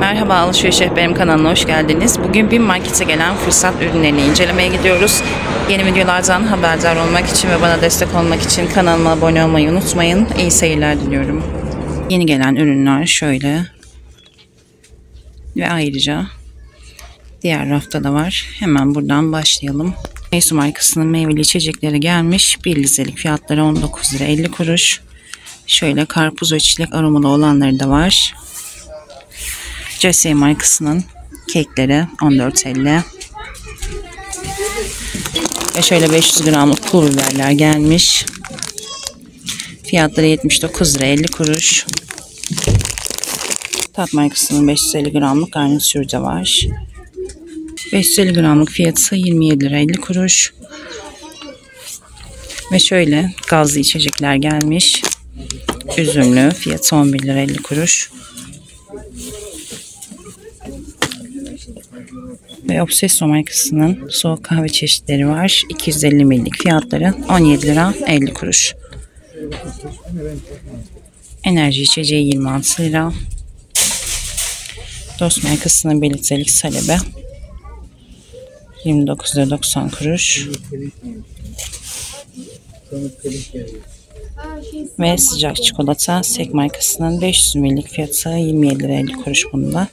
Merhaba, Alışveriş Rehberim kanalına hoş geldiniz. Bugün bir markete gelen fırsat ürünlerini incelemeye gidiyoruz. Yeni videolardan haberdar olmak için ve bana destek olmak için kanalıma abone olmayı unutmayın. İyi seyirler diliyorum. Yeni gelen ürünler şöyle. Ve ayrıca diğer rafta da var. Hemen buradan başlayalım. Meysu markasının meyveli içecekleri gelmiş. 1 litrelik fiyatları 19 lira 50 kuruş. Şöyle karpuz ve çilek aromalı olanları da var. Jessie markasının kekleri 14.50. Ve şöyle 500 gramlık pul biberler gelmiş. Fiyatları 79 lira 50 kuruş. Tat markasının 550 gramlık garnitürü de var. 550 gramlık fiyatı 27 lira 50 kuruş. Ve şöyle gazlı içecekler gelmiş. Üzümlü fiyatı 11 lira 50 kuruş. Ve Obsesso markasının soğuk kahve çeşitleri var. 250 ml'lik fiyatları 17 lira 50 kuruş. Enerji içeceği 26 lira. Dost markasının 1 litrelik salebe 29 lira 90 kuruş. Ve sıcak çikolata Sek markasının 500 ml'lik fiyatı 27 lira 50 kuruş bunda.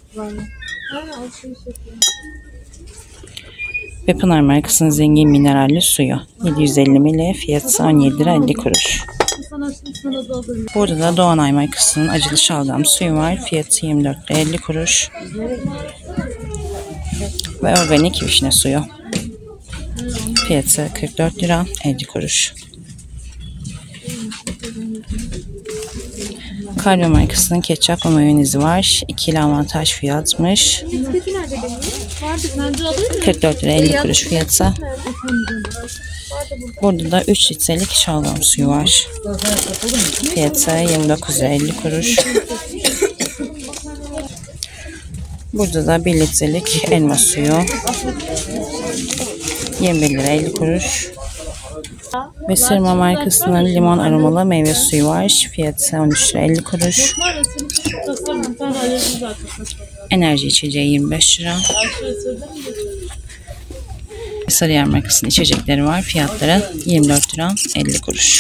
Ve Pınar markasının zengin mineralli suyu 750 ml fiyatı 17 lira 50 kuruş. Burada da Doğanay markasının acılı şalgam suyu var. Fiyatı 24 lira 50 kuruş. Ve organik vişne suyu. Fiyatı 44 lira 50 kuruş. Kalbe markasının ketçap ve mayonezi var. İkili avantaj fiyatmış. 44 lira 50 kuruş fiyatı. Burada da 3 litrelik şalgam suyu var. Fiyatı 29 lira 50 kuruş. Burada da 1 litrelik elma suyu 21 lira 50 kuruş. Ve Sırma markasının limon aromalı meyve suyu var. Fiyatı 13 lira 50 kuruş. Enerji içeceği 25 lira. Sarıyer markasının içecekleri var. Fiyatları 24 lira 50 kuruş.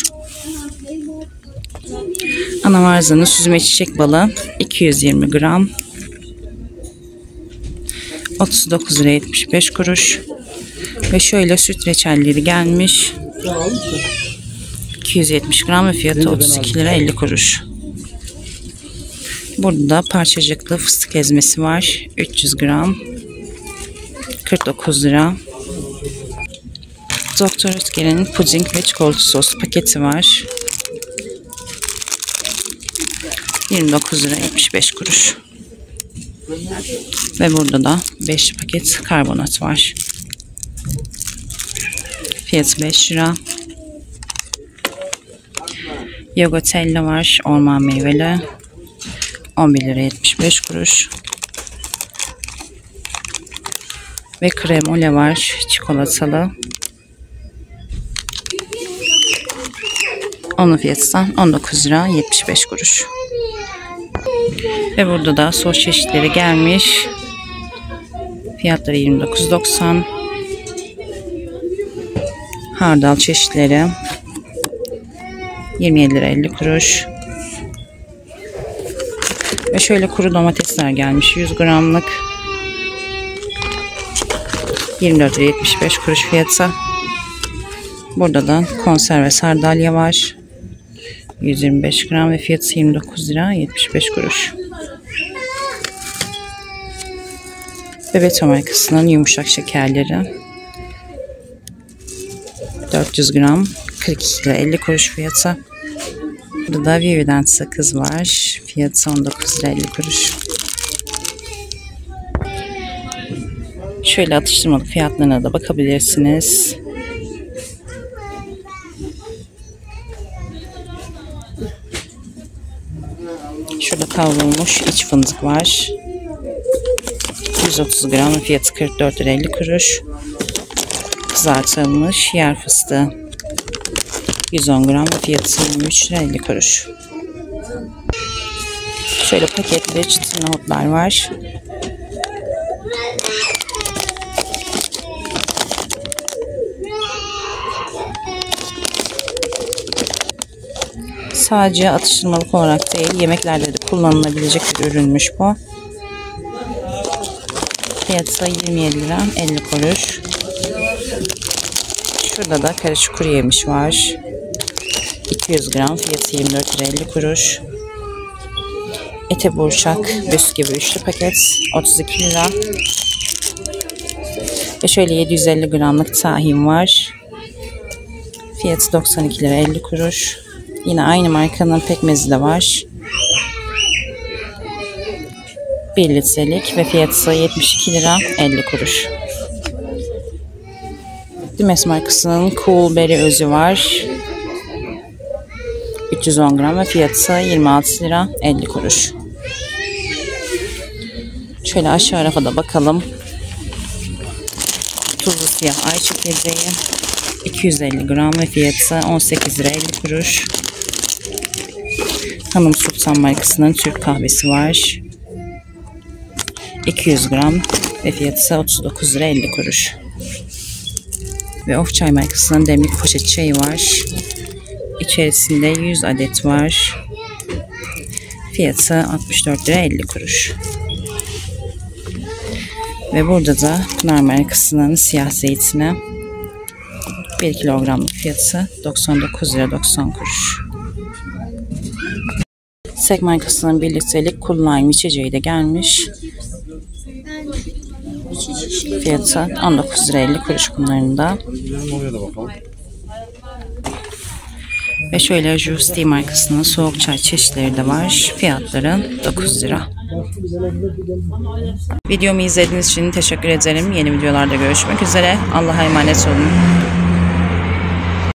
Anavarzanın süzme çiçek balı 220 gram 39 lira 75 kuruş. Ve şöyle süt reçelleri gelmiş. 270 gram ve fiyatı 32 lira 50 kuruş. Burada da parçacıklı fıstık ezmesi var. 300 gram 49 lira. Doktor Ötker'in puding ve çikolata sos paketi var. 29 lira 75 kuruş. Ve burada da 5 paket karbonat var. Fiyatı 5 lira. Yogotella var. Orman meyveli. 11 lira 75 kuruş. Ve kremole var. Çikolatalı. Onun fiyatı da 19 lira 75 kuruş. Ve burada da sos çeşitleri gelmiş. Fiyatları 29.90. Hardal çeşitleri 27 lira 50 kuruş. Ve şöyle kuru domatesler gelmiş. 100 gramlık 24 lira 75 kuruş fiyatı. Burada da konserve sardalya var. 125 gram ve fiyatı 29 lira 75 kuruş. Bebeto markasının yumuşak şekerleri 400 gram 42 lira 50 kuruş fiyatı. Burada da Vivident sakız var. Fiyatı 19 lira 50 kuruş. Şöyle atıştırmalık fiyatlarına da bakabilirsiniz. Şurada kavrulmuş iç fındık var. 130 gram fiyatı 44 lira 50 kuruş. Kızartılmış yer fıstığı 110 gram fiyatı 23 lira 50 kuruş. Şöyle paketli çıtır nohutlar var. Sadece atıştırmalık olarak değil, yemeklerde de kullanılabilecek bir ürünmüş bu. Fiyatı 27 lira 50 kuruş. Şurada da karışık kuru yemiş var. 200 gram, fiyatı 24 lira 50 kuruş. Ete burçak bisküvi üçlü paket 32 lira. Ve şöyle 750 gramlık tahin var. Fiyatı 92 lira 50 kuruş. Yine aynı markanın pekmezi de var. 1 litrelik ve fiyatı 72 lira 50 kuruş. Dimes markasının Cool Berry özü var. 310 gram ve fiyatı 26 lira 50 kuruş. Şöyle aşağı rafa da bakalım. Tuzlu siyah ay çekirdeği 250 gram ve fiyatı 18 lira 50 kuruş. Hanım Sultan markasının Türk kahvesi var. 200 gram ve fiyatı 39 lira 50 kuruş. Ve Of Çay markasının demlik poşet çayı var. İçerisinde 100 adet var. Fiyatı 64 lira 50 kuruş. Ve burada da Pınar markasının siyah zeytini 1 kilogramlık fiyatı 99 lira 90 kuruş. Sek markasının 1 litrelik Cool Lime içeceği de gelmiş. Fiyatı 19 lira 50 kuruş bunların da. Ve şöyle Juice Tea markasının soğuk çay çeşitleri de var. Fiyatları 9 lira. Videomu izlediğiniz için teşekkür ederim. Yeni videolarda görüşmek üzere. Allah'a emanet olun.